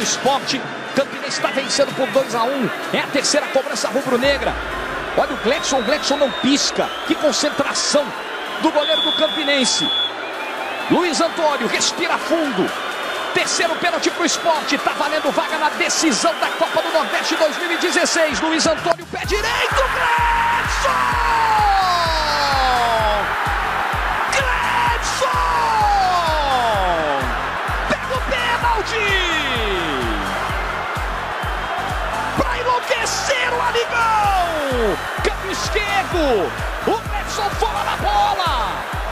Sport. Campinense está vencendo por 2-1. É a terceira cobrança rubro-negra. Olha o Gledson não pisca. Que concentração do goleiro do Campinense. Luiz Antônio respira fundo. Terceiro pênalti para o Sport. Está valendo vaga na decisão da Copa do Nordeste 2016. Luiz Antônio, pé direito. Gledson! Gledson! Pega o pênalti! Para enlouquecer o amigão! Campo esquerdo. O Gledson fora da bola.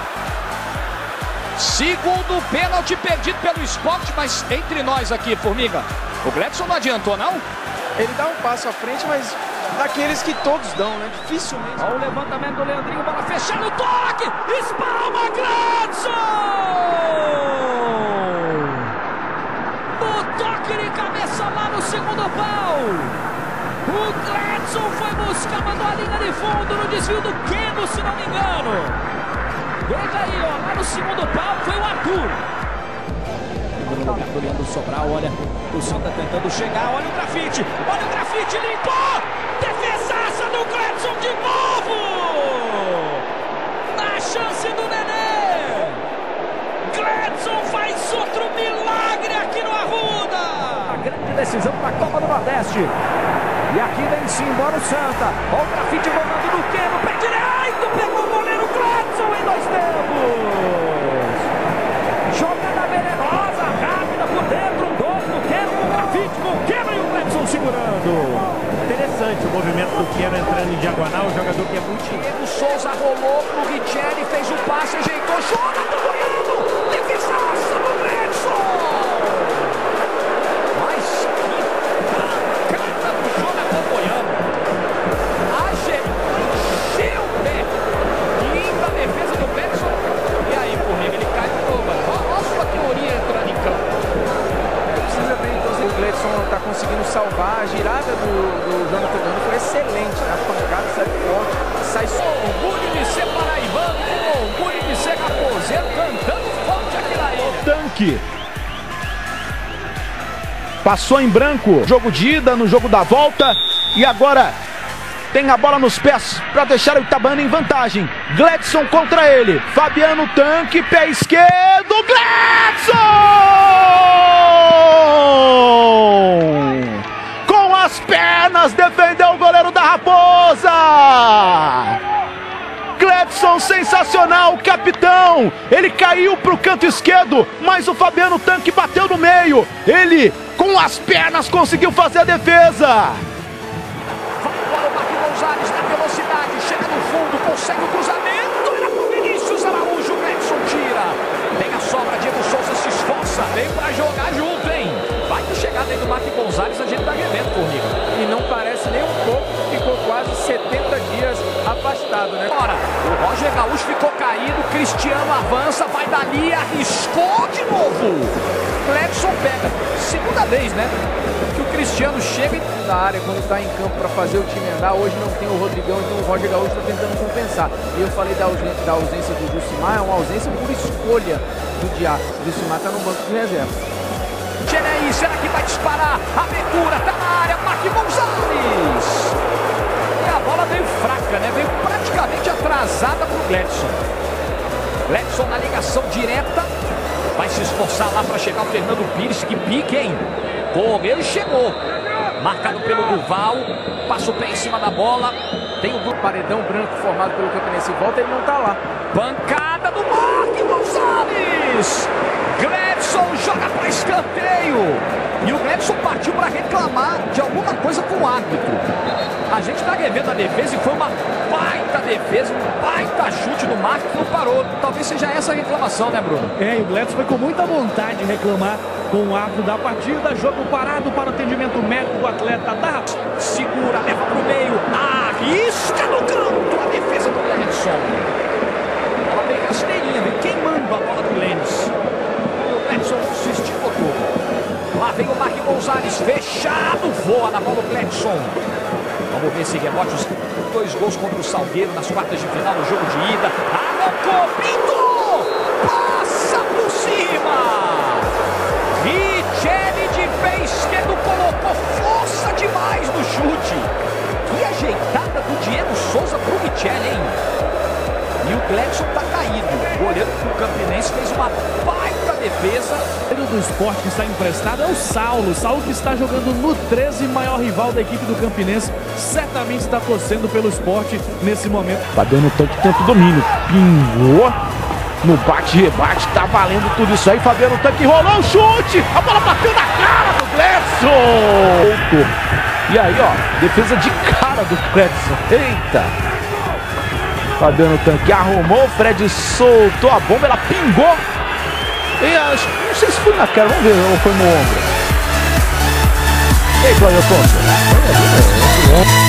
Segundo pênalti perdido pelo Sport, mas entre nós aqui, Formiga, o Gledson não adiantou, não? Ele dá um passo à frente, mas daqueles que todos dão, né? Dificilmente. Olha o levantamento do Leandrinho, bola fechada, o toque! Espalma Gledson! O toque de cabeça lá no segundo pau! O Gledson foi buscar, mandou a linha de fundo no desvio do Keno, se não me engano. Veja aí, ó, lá no segundo pau foi o Arthur. No lugar do Leandro Sobral, olha, o Santa tentando chegar, olha o grafite, limpou! Defesaça do Gledson de novo! Na chance do Nenê! Gledson faz outro milagre aqui no Arruda! A grande decisão da Copa do Nordeste. E aqui vem-se embora o Santa. Olha o grafite voltando do Keno, pé direito, pegou o goleiro Gledson em 2 tempos. Jogada venenosa, rápida por dentro, um gol do Keno com o grafite, com o Keno e o Gledson segurando. Interessante o movimento do Keno entrando em diagonal, o jogador que é muito... Diego Souza rolou pro Richelli, fez o passe, ajeitou, joga pro goleiro, defesaça do Gledson. Está conseguindo salvar. A girada do Jonathan Gano foi excelente, né? A pancada sai forte, sai só. Orgulho de ser paraibano, orgulho de ser raposeiro, cantando forte aqui na ilha. Tanque passou em branco, jogo de ida, no jogo da volta, e agora tem a bola nos pés para deixar o Itabana em vantagem. Gledson contra ele, Fabiano Tanque, pé esquerdo, Gledson! Com as pernas defendeu o goleiro da Raposa! Gledson sensacional, capitão! Ele caiu pro canto esquerdo, mas o Fabiano Tanque bateu no meio. Ele, com as pernas, conseguiu fazer a defesa. Vai embora o Marquinhos Gonzalez na velocidade, chega no fundo, consegue o cruzamento, era pro Vinícius Araújo, o Gledson tira. Tem a sobra, Diego Souza se esforça, vem pra jogar junto, hein? Vai que chegada aí do Marquinhos Gonzalez, a gente tá revendo, Formiga. E não parece nem um pouco, ficou quase 70 dias afastado, né? Ora, o Roger Gaúcho ficou caído, Cristiano avança, vai dali, arriscou de novo. Gledson pega, segunda vez, né? Que o Cristiano chega da área quando está em campo para fazer o time andar. Hoje não tem o Rodrigão, então o Roger Gaúcho está tentando compensar. E eu falei da ausência do Jusimar, é uma ausência por escolha do Diá. O Jusimar está no banco de reserva. Geneí, será que vai disparar? Abertura, tá na área, Marquinhos Gonzalez. E a bola veio fraca, né? Veio praticamente atrasada pro Gledson. Gledson na ligação direta. Vai se esforçar lá para chegar o Fernando Pires. Que pique, hein? Correu e chegou. Marcado pelo Duval. Passa o pé em cima da bola. Tem o paredão branco formado pelo Campinense. Volta, ele não tá lá. Pancada do Marquinhos Gonzalez. Gledson joga para escanteio. E o Gledson partiu para reclamar de alguma coisa com o árbitro. A gente está revendo a defesa e foi uma baita defesa, um baita chute do Marquinhos que não parou. Talvez seja essa a reclamação, né, Bruno? É, e o Gledson foi com muita vontade de reclamar com o árbitro da partida. Jogo parado para o atendimento médico do atleta da segura, leva para o meio, arrisca no canto a defesa do Gledson. Ela vem rasteirinha, vem queimando a bola do Lênis. O Gledson se esticou todo. Lá vem o Marquinhos Gonzalez, fechado, voa na bola o Gledson. Vamos ver esse rebote, os 2 gols contra o Salgueiro nas quartas de final no jogo de ida. Arrancou, pintou, passa por cima. Richelli de pé esquerdo, colocou força demais no chute. Que ajeitada do Diego Souza pro Michele, hein? E o Gledson tá caído. O goleiro do Campinense fez uma baita defesa. O do Sport que está emprestado é o Saulo. O Saulo que está jogando no 13, maior rival da equipe do Campinense. Certamente está torcendo pelo Sport nesse momento. Fabiano Tanque tenta o domínio. Pingou no bate-rebate. Tá valendo tudo isso aí. Fabiano Tanque rolou o chute. A bola bateu na cara do Gledson. E aí, ó, defesa de cara do Gledson. Eita! Fabiano Tanque arrumou, o Fred soltou a bomba, ela pingou. E não sei se foi na cara, vamos ver, ou foi no ombro. E aí, Cláudio Afonso?